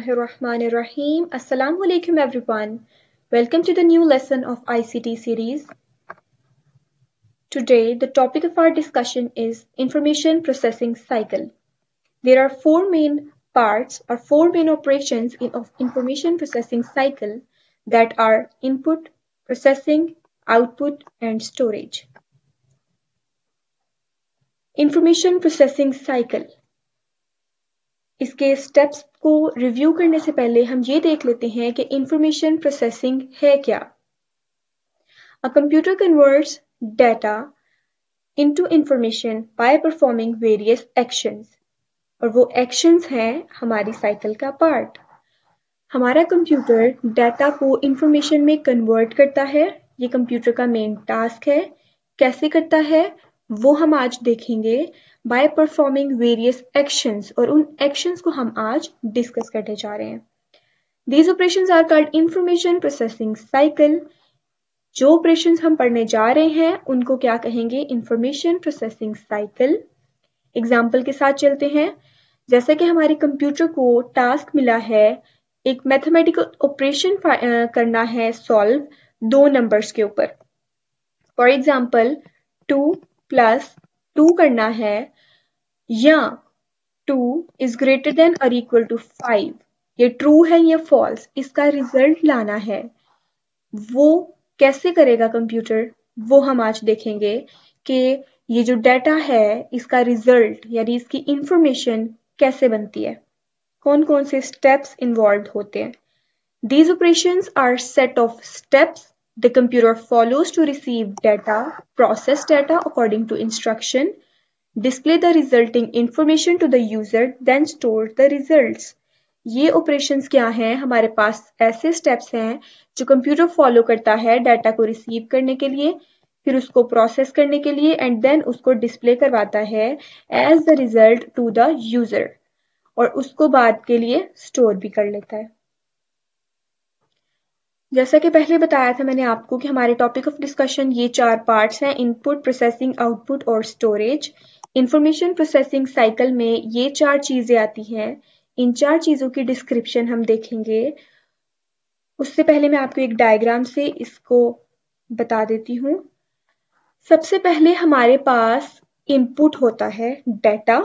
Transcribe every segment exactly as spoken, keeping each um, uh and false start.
Bismillahirrahmanirrahim. Assalamu alaikum everyone. Welcome to the new lesson of I C T series. Today the topic of our discussion is information processing cycle. There are four main parts or four main operations in of information processing cycle that are input, processing, output and storage. Information processing cycle. इसके steps को review करने से पहले हम ये देख लेते हैं कि इंफॉर्मेशन प्रोसेसिंग है क्या. A computer converts data into information by performing various actions, और वो एक्शंस हैं हमारी साइकिल का पार्ट. हमारा कंप्यूटर डाटा को इंफॉर्मेशन में कन्वर्ट करता है. ये कंप्यूटर का मेन टास्क है. कैसे करता है वो हम आज देखेंगे बाय परफॉर्मिंग वेरियस एक्शंस, और उन एक्शंस को हम आज डिस्कस करने जा रहे हैं. These operations are called information processing cycle. जो ऑपरेशंस हम पढ़ने जा रहे हैं उनको क्या कहेंगे? Information processing cycle. एग्जाम्पल के साथ चलते हैं. जैसे कि हमारे कंप्यूटर को टास्क मिला है एक मैथमेटिकल ऑपरेशन करना है सॉल्व दो नंबर्स के ऊपर. For example two plus two करना है या टू इज ग्रेटर देन और इक्वल टू फाइव. ये ट्रू है या फॉल्स, इसका रिजल्ट लाना है. वो कैसे करेगा कंप्यूटर, वो हम आज देखेंगे कि ये जो डाटा है इसका रिजल्ट यानी इसकी इंफॉर्मेशन कैसे बनती है, कौन कौन से स्टेप्स इन्वॉल्व होते हैं. These operations are set of steps the computer follows to receive data, process data according to instruction, display the resulting information to the user, then store the results. ये operations क्या हैं? हमारे पास ऐसे steps हैं जो computer follow करता है data को रिसीव करने के लिए, फिर उसको प्रोसेस करने के लिए एंड देन उसको डिस्प्ले करवाता है as the result to the user, और उसको बाद के लिए स्टोर भी कर लेता है. जैसा कि पहले बताया था मैंने आपको कि हमारे टॉपिक ऑफ डिस्कशन ये चार पार्ट्स हैं: इनपुट, प्रोसेसिंग, आउटपुट और स्टोरेज. इंफॉर्मेशन प्रोसेसिंग साइकिल में ये चार चीजें आती हैं. इन चार चीजों की डिस्क्रिप्शन हम देखेंगे. उससे पहले मैं आपको एक डायग्राम से इसको बता देती हूँ. सबसे पहले हमारे पास इनपुट होता है डाटा.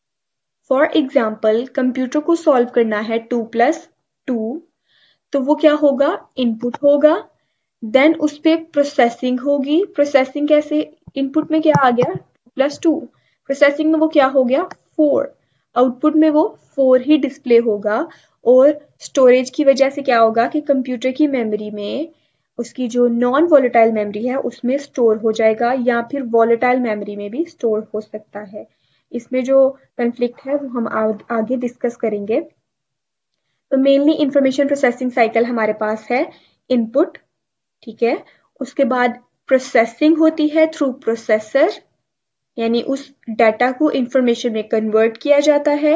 फॉर एग्जाम्पल कंप्यूटर को सॉल्व करना है टू प्लस टू, तो वो क्या होगा? इनपुट होगा. देन उस पे प्रोसेसिंग होगी. प्रोसेसिंग कैसे? इनपुट में क्या आ गया? Plus two. प्रोसेसिंग में वो क्या हो गया? फोर. आउटपुट में वो फोर ही डिस्प्ले होगा. और स्टोरेज की वजह से क्या होगा कि कंप्यूटर की मेमोरी में उसकी जो नॉन वॉलेटाइल मेमोरी है उसमें स्टोर हो जाएगा, या फिर वॉलेटाइल मेमोरी में भी स्टोर हो सकता है. इसमें जो कन्फ्लिक्ट है वो हम आगे डिस्कस करेंगे. तो मेनली इंफॉर्मेशन प्रोसेसिंग साइकिल हमारे पास है इनपुट, ठीक है. उसके बाद प्रोसेसिंग होती है थ्रू प्रोसेसर, यानी उस डाटा को इंफॉर्मेशन में कन्वर्ट किया जाता है.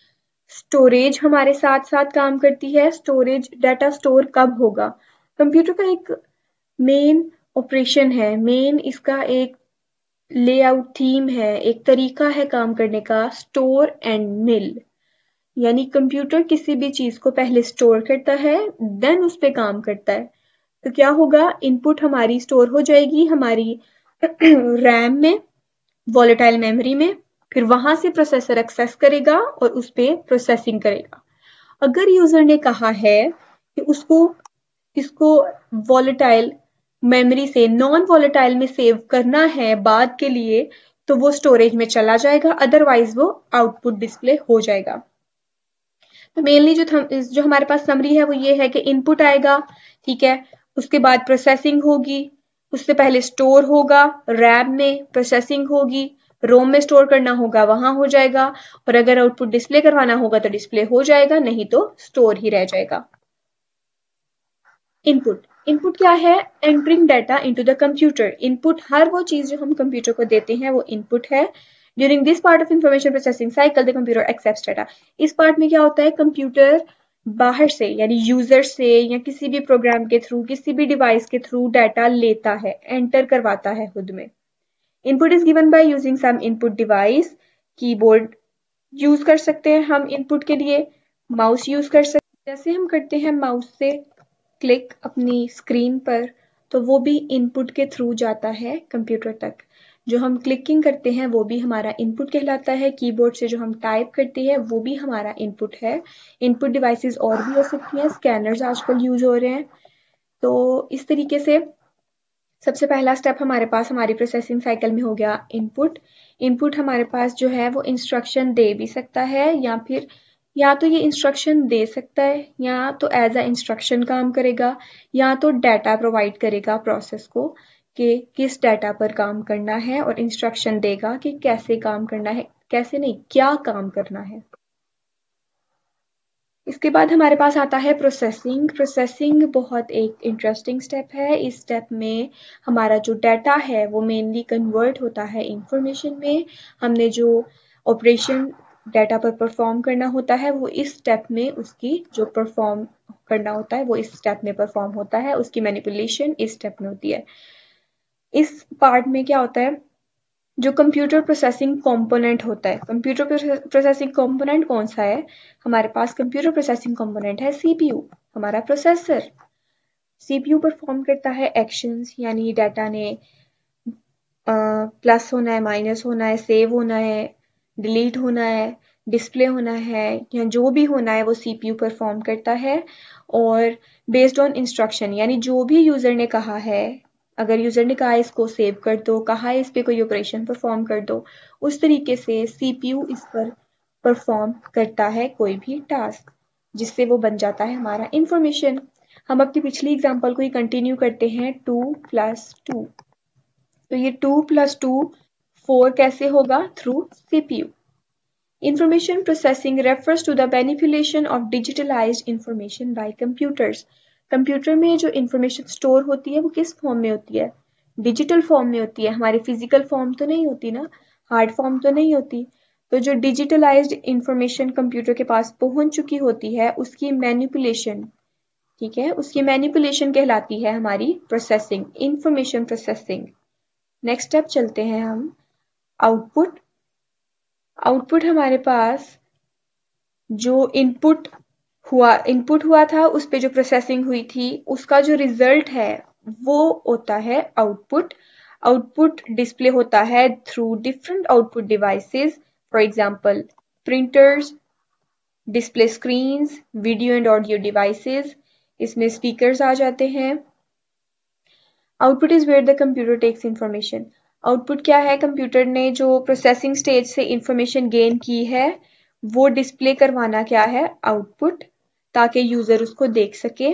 स्टोरेज हमारे साथ साथ काम करती है. स्टोरेज डाटा स्टोर कब होगा? कंप्यूटर का एक मेन ऑपरेशन है, मेन इसका एक लेआउट थीम है, एक तरीका है काम करने का, स्टोर एंड मिल. यानी कंप्यूटर किसी भी चीज को पहले स्टोर करता है देन उस पे काम करता है. तो क्या होगा? इनपुट हमारी स्टोर हो जाएगी हमारी रैम में, वॉलेटाइल मेमोरी में, फिर वहां से प्रोसेसर एक्सेस करेगा और उस पे प्रोसेसिंग करेगा. अगर यूजर ने कहा है कि उसको इसको वॉलेटाइल मेमोरी से नॉन वॉलेटाइल में सेव करना है बाद के लिए, तो वो स्टोरेज में चला जाएगा, अदरवाइज वो आउटपुट डिस्प्ले हो जाएगा. तो मेनली जो जो हमारे पास समरी है वो ये है कि इनपुट आएगा, ठीक है. उसके बाद प्रोसेसिंग होगी, उससे पहले स्टोर होगा रैम में, प्रोसेसिंग होगी, रोम में स्टोर करना होगा वहां हो जाएगा, और अगर आउटपुट डिस्प्ले करवाना होगा तो डिस्प्ले हो जाएगा, नहीं तो स्टोर ही रह जाएगा. इनपुट इनपुट क्या है? Entering data into the computer. Input हर वो चीज जो हम कंप्यूटर को देते हैं वो इनपुट है. During this part of information processing cycle, the computer accepts data. इस पार्ट में क्या होता है? कंप्यूटर बाहर से यानी यूजर से या किसी भी प्रोग्राम के थ्रू, किसी भी डिवाइस के थ्रू डाटा लेता है, एंटर करवाता है खुद में. Input is given by using some input device. Keyboard use कर सकते हैं हम इनपुट के लिए, माउस यूज कर सकते जैसे हम करते हैं माउस से क्लिक अपनी स्क्रीन पर, तो वो भी इनपुट के थ्रू जाता है कंप्यूटर तक। जो हम क्लिकिंग करते हैं वो भी हमारा इनपुट कहलाता है। कीबोर्ड से जो हम टाइप करते हैं वो भी हमारा इनपुट है। इनपुट डिवाइसेस और भी हो सकती हैं, स्कैनर्स आजकल यूज हो रहे हैं। तो इस तरीके से सबसे पहला स्टेप हमारे पास हमारी प्रोसेसिंग साइकिल में हो गया इनपुट। इनपुट हमारे पास जो है वो इंस्ट्रक्शन दे भी सकता है, या फिर या तो ये इंस्ट्रक्शन दे सकता है या तो एज अ इंस्ट्रक्शन काम करेगा, या तो डाटा प्रोवाइड करेगा प्रोसेस को कि किस डाटा पर काम करना है, और इंस्ट्रक्शन देगा कि कैसे काम करना है, कैसे नहीं क्या काम करना है। इसके बाद हमारे पास आता है प्रोसेसिंग। प्रोसेसिंग बहुत एक इंटरेस्टिंग स्टेप है। इस स्टेप में हमारा जो डाटा है वो मेनली कन्वर्ट होता है इंफॉर्मेशन में। हमने जो ऑपरेशन डाटा पर परफॉर्म करना होता है वो इस स्टेप में उसकी जो परफॉर्म करना होता है वो इस स्टेप में परफॉर्म होता है। उसकी मैनिपुलेशन इस स्टेप में होती है। इस पार्ट में क्या होता है, जो कंप्यूटर प्रोसेसिंग कंपोनेंट होता है। कंप्यूटर प्रोसेसिंग कंपोनेंट कौन सा है? हमारे पास कंप्यूटर प्रोसेसिंग कंपोनेंट है सीपीयू, हमारा प्रोसेसर। सीपीयू परफॉर्म करता है एक्शंस, यानी डाटा ने प्लस होना है, माइनस होना है, सेव होना है, डिलीट होना है, डिस्प्ले होना है, या जो भी होना है वो सीपीयू परफॉर्म करता है। और बेस्ड ऑन इंस्ट्रक्शन, यानी जो भी यूजर ने कहा है, अगर यूजर ने कहा इसको सेव कर दो, कहा है इस पे कोई ऑपरेशन परफॉर्म कर दो, उस तरीके से सीपीयू इस पर परफॉर्म करता है कोई भी टास्क, जिससे वो बन जाता है हमारा इंफॉर्मेशन। हम अपनी पिछली एग्जांपल को ही कंटिन्यू करते हैं, टू प्लस टू। तो ये टू प्लस टू फोर कैसे होगा? Through CPU. Information processing refers to the manipulation of digitalized information by computers. Computer में जो इंफॉर्मेशन स्टोर होती है वो किस फॉर्म में होती है? डिजिटल फॉर्म में होती है। हमारी फिजिकल फॉर्म तो नहीं होती ना, हार्ड फॉर्म तो नहीं होती। तो जो डिजिटलाइज्ड इंफॉर्मेशन कंप्यूटर के पास पहुंच चुकी होती है उसकी मैनिपुलेशन, ठीक है, उसकी मैनिपुलेशन कहलाती है हमारी processing, information processing. Next step चलते हैं हम, आउटपुट। आउटपुट हमारे पास जो इनपुट हुआ इनपुट हुआ था उस पे जो प्रोसेसिंग हुई थी उसका जो रिजल्ट है वो होता है आउटपुट। आउटपुट डिस्प्ले होता है through different output devices, for example printers, display screens, video and audio devices, इसमें स्पीकर्स आ जाते हैं। Output is where the computer takes information. Output क्या है? कंप्यूटर ने जो प्रोसेसिंग स्टेज से इंफॉर्मेशन गेन की है वो डिस्प्ले करवाना क्या है? आउटपुट, ताकि यूजर उसको देख सके।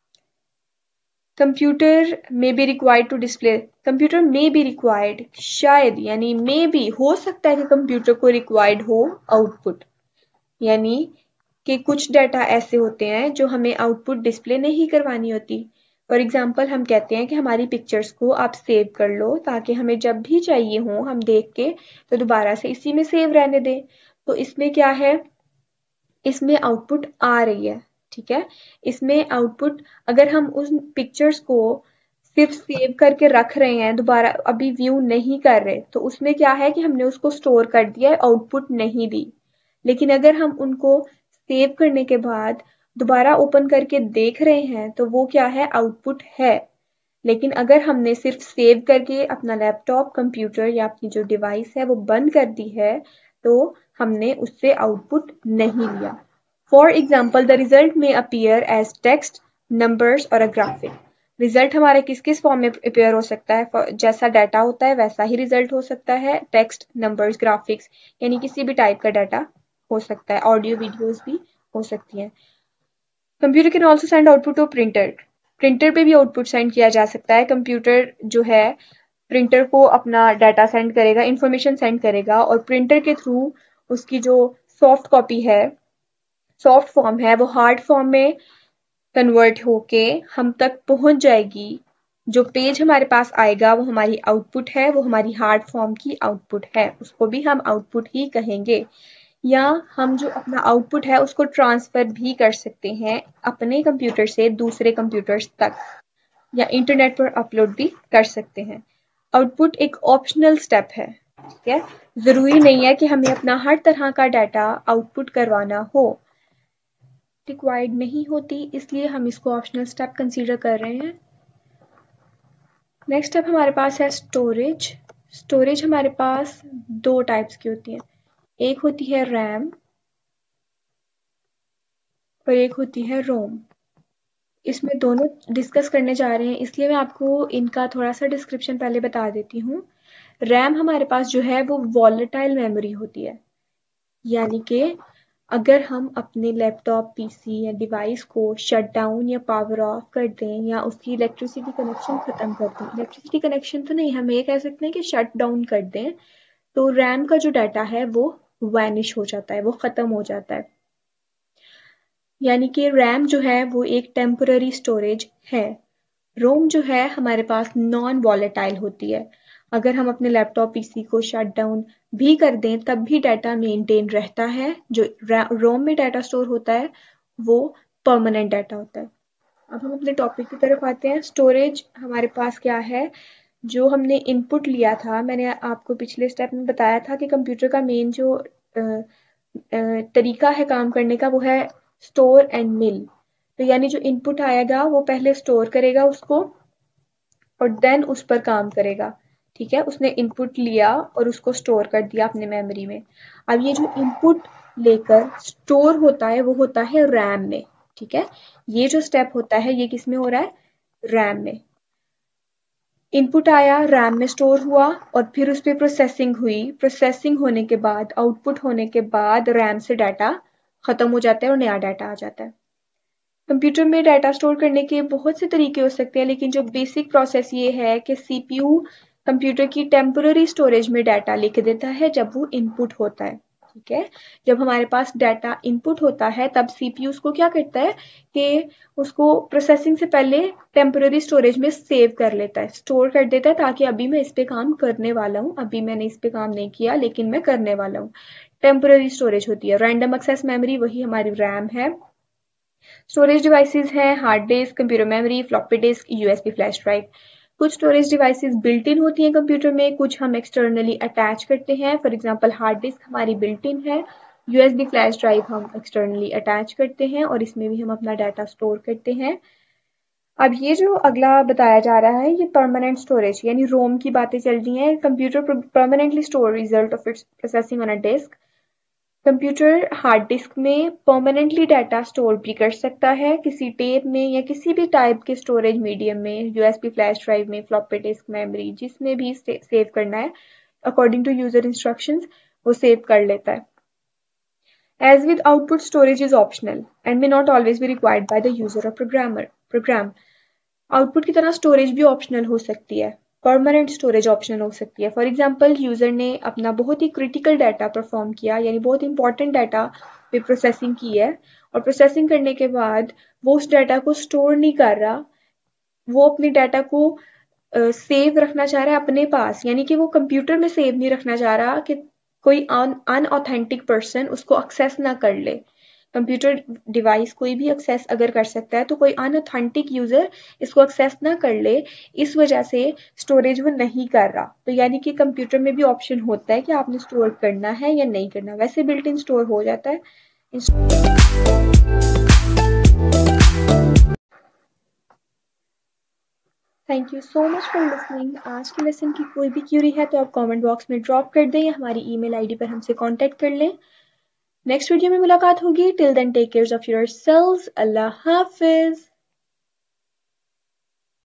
कंप्यूटर में be required to display, computer में बी रिक्वायर्ड, शायद यानी मे बी हो सकता है कि कंप्यूटर को रिक्वायर्ड हो आउटपुट, यानी कि कुछ डाटा ऐसे होते हैं जो हमें आउटपुट डिस्प्ले नहीं करवानी होती। फॉर एग्जाम्पल हम कहते हैं कि हमारी पिक्चर्स को आप सेव कर लो ताकि हमें जब भी चाहिए हो हम देख के तो दोबारा से इसी में सेव रहने दें। तो इसमें क्या है, इसमें आउटपुट आ रही है, ठीक है। इसमें आउटपुट, अगर हम उस पिक्चर्स को सिर्फ सेव करके रख रहे हैं, दोबारा अभी व्यू नहीं कर रहे, तो उसमें क्या है कि हमने उसको स्टोर कर दिया है, आउटपुट नहीं दी। लेकिन अगर हम उनको सेव करने के बाद दोबारा ओपन करके देख रहे हैं तो वो क्या है? आउटपुट है। लेकिन अगर हमने सिर्फ सेव करके अपना लैपटॉप, कंप्यूटर या अपनी जो डिवाइस है वो बंद कर दी है तो हमने उससे आउटपुट नहीं लिया। फॉर एग्जाम्पल द रिजल्ट में अपीयर एज टेक्स्ट, नंबर्स और अ ग्राफिक। रिजल्ट हमारे किस किस फॉर्म में अपेयर हो सकता है? जैसा डाटा होता है वैसा ही रिजल्ट हो सकता है, टेक्स्ट, नंबर्स, ग्राफिक्स, यानी किसी भी टाइप का डाटा हो सकता है, ऑडियो वीडियोस भी हो सकती हैं। Computer can also send output to printer, printer पे भी आउटपुट सेंड किया जा सकता है। कंप्यूटर जो है प्रिंटर को अपना डाटा सेंड करेगा, इंफॉर्मेशन सेंड करेगा, और प्रिंटर के थ्रू उसकी जो सॉफ्ट कॉपी है, सॉफ्ट फॉर्म है, वो हार्ड फॉर्म में कन्वर्ट होके हम तक पहुंच जाएगी। जो पेज हमारे पास आएगा वो हमारी आउटपुट है, वो हमारी हार्ड फॉर्म की आउटपुट है, उसको भी हम आउटपुट ही कहेंगे। या हम जो अपना आउटपुट है उसको ट्रांसफर भी कर सकते हैं अपने कंप्यूटर से दूसरे कंप्यूटर्स तक, या इंटरनेट पर अपलोड भी कर सकते हैं। आउटपुट एक ऑप्शनल स्टेप है, ठीक है। जरूरी नहीं है कि हमें अपना हर तरह का डाटा आउटपुट करवाना हो, रिक्वायर्ड नहीं होती, इसलिए हम इसको ऑप्शनल स्टेप कंसीडर कर रहे हैं। नेक्स्ट स्टेप हमारे पास है स्टोरेज। स्टोरेज हमारे पास दो टाइप्स की होती है, एक होती है रैम और एक होती है रोम। इसमें दोनों डिस्कस करने जा रहे हैं, इसलिए मैं आपको इनका थोड़ा सा डिस्क्रिप्शन पहले बता देती हूँ। रैम हमारे पास जो है वो वॉलेटाइल मेमोरी होती है, यानी कि अगर हम अपने लैपटॉप, पीसी या डिवाइस को शट डाउन या पावर ऑफ कर दें या उसकी इलेक्ट्रिसिटी कनेक्शन खत्म कर दें, इलेक्ट्रिसिटी कनेक्शन तो नहीं, हम ये कह सकते हैं कि शट डाउन कर दें, तो रैम का जो डाटा है वो वैनिश हो जाता है, वो खत्म हो जाता है। यानी कि रैम जो है वो एक टेम्पररी स्टोरेज है। रोम जो है हमारे पास नॉन वॉलेटाइल होती है, अगर हम अपने लैपटॉप, पीसी को शट डाउन भी कर दें तब भी डाटा मेंटेन रहता है। जो रोम में डाटा स्टोर होता है वो परमानेंट डाटा होता है। अब हम अपने टॉपिक की तरफ आते हैं। स्टोरेज हमारे पास क्या है, जो हमने इनपुट लिया था, मैंने आपको पिछले स्टेप में बताया था कि कंप्यूटर का मेन जो आ, आ, तरीका है काम करने का वो है स्टोर एंड मिल। तो यानी जो इनपुट आएगा वो पहले स्टोर करेगा उसको और देन उस पर काम करेगा। ठीक है, उसने इनपुट लिया और उसको स्टोर कर दिया अपने मेमोरी में। अब ये जो इनपुट लेकर स्टोर होता है वो होता है रैम में। ठीक है, ये जो स्टेप होता है ये किस में हो रहा है, रैम में। इनपुट आया, रैम में स्टोर हुआ और फिर उस पर प्रोसेसिंग हुई। प्रोसेसिंग होने के बाद, आउटपुट होने के बाद रैम से डाटा खत्म हो जाता है और नया डाटा आ जाता है। कंप्यूटर में डाटा स्टोर करने के बहुत से तरीके हो सकते हैं, लेकिन जो बेसिक प्रोसेस ये है कि सीपीयू कंप्यूटर की टेम्पररी स्टोरेज में डाटा लिख देता है जब वो इनपुट होता है। ठीक है, जब हमारे पास डाटा इनपुट होता है तब सीपीयू उसको क्या करता है कि उसको प्रोसेसिंग से पहले टेम्पररी स्टोरेज में सेव कर लेता है, स्टोर कर देता है, ताकि अभी मैं इस पे काम करने वाला हूँ, अभी मैंने इस पे काम नहीं किया लेकिन मैं करने वाला हूँ। टेम्पररी स्टोरेज होती है। रैंडम एक्सेस मेमोरी वही हमारी रैम है। स्टोरेज डिवाइसेस हैं hard disk, computer memory, floppy disk, USB flash drive. कुछ स्टोरेज डिवाइसेस बिल्ट इन होती हैं कंप्यूटर में, कुछ हम एक्सटर्नली अटैच करते हैं। फॉर एग्जांपल हार्ड डिस्क हमारी बिल्ट इन है, यूएसबी फ्लैश ड्राइव हम एक्सटर्नली अटैच करते हैं और इसमें भी हम अपना डाटा स्टोर करते हैं। अब ये जो अगला बताया जा रहा है ये परमानेंट स्टोरेज यानी रोम की बातें चल रही हैं। Computer permanently store result of its processing on a disk. Computer hard disk में परमानेंटली डाटा स्टोर भी कर सकता है, किसी टेप में या किसी भी टाइप के स्टोरेज मीडियम में, यूएसबी फ्लैश ड्राइव में, फ्लॉपी डिस्क, मेमोरी, जिसमें भी सेव करना है अकॉर्डिंग टू यूजर इंस्ट्रक्शंस वो सेव कर लेता है। As with output, storage is optional and may not always be required by the user or programmer. Program. Output की तरह स्टोरेज भी ऑप्शनल हो सकती है, परमानेंट स्टोरेज ऑप्शनल हो सकती है। फॉर एग्जांपल यूजर ने अपना बहुत ही क्रिटिकल डाटा परफॉर्म किया, यानी बहुत इंपॉर्टेंट डाटा पे प्रोसेसिंग की है और प्रोसेसिंग करने के बाद वो उस डाटा को स्टोर नहीं कर रहा, वो अपने डाटा को सेव uh, रखना चाह रहा है अपने पास, यानी कि वो कंप्यूटर में सेव नहीं रखना चाह रहा कि कोई अनऑथेंटिक पर्सन उसको एक्सेस ना कर ले। कंप्यूटर डिवाइस कोई भी एक्सेस अगर कर सकता है तो कोई अनऑथेंटिक यूजर इसको एक्सेस ना कर ले, इस वजह से स्टोरेज वो नहीं कर रहा। तो यानी कि कंप्यूटर में भी ऑप्शन होता है कि आपने स्टोर करना है या नहीं करना, वैसे बिल्ट इन स्टोर हो जाता है। Thank you so much for listening. आज के लेसन की कोई भी क्यूरी है तो आप कमेंट बॉक्स में ड्रॉप कर दें या हमारी ईमेल आईडी पर हमसे कांटेक्ट कर लें। नेक्स्ट वीडियो में मुलाकात होगी। Till then take care of yourselves. अल्लाह हाफिज।